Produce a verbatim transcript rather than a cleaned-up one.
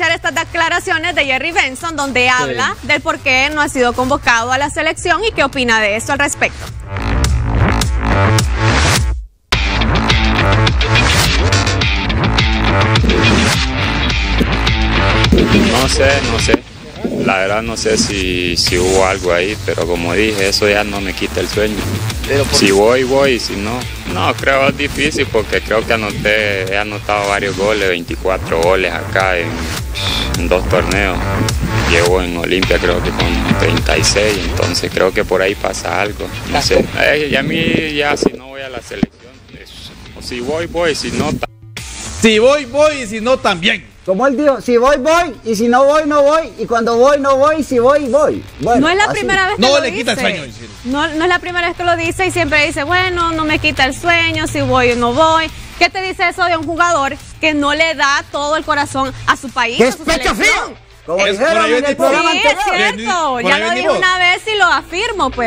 escuchar estas declaraciones de Jerry Benson, donde habla sí. del por qué no ha sido convocado a la selección y qué opina de esto al respecto. No sé, no sé. La verdad no sé si, si hubo algo ahí, pero como dije, eso ya no me quita el sueño. Si voy, voy, si no, no, creo que es difícil porque creo que anoté, he anotado varios goles, veinticuatro goles acá en, en dos torneos. Llevo en Olimpia creo que con treinta y seis, entonces creo que por ahí pasa algo. No sé, eh, y a mí ya si no voy a la selección, es, si voy, voy, si no... Si voy, voy y si no, también. Como él dijo, si voy, voy, y si no voy, no voy, y cuando voy, no voy, si voy, voy. Bueno, no es la así. primera vez que no lo le dice. quita el sueño. No, no es la primera vez que lo dice y siempre dice, bueno, no me quita el sueño, si voy o no voy. ¿Qué te dice eso de un jugador que no le da todo el corazón a su país, ¿Qué a es su pecho selección? frío? Como Es dijeron por ahí en el tipo- programa Sí, anterior. es cierto. Ya lo dije una vez y lo afirmo, pues.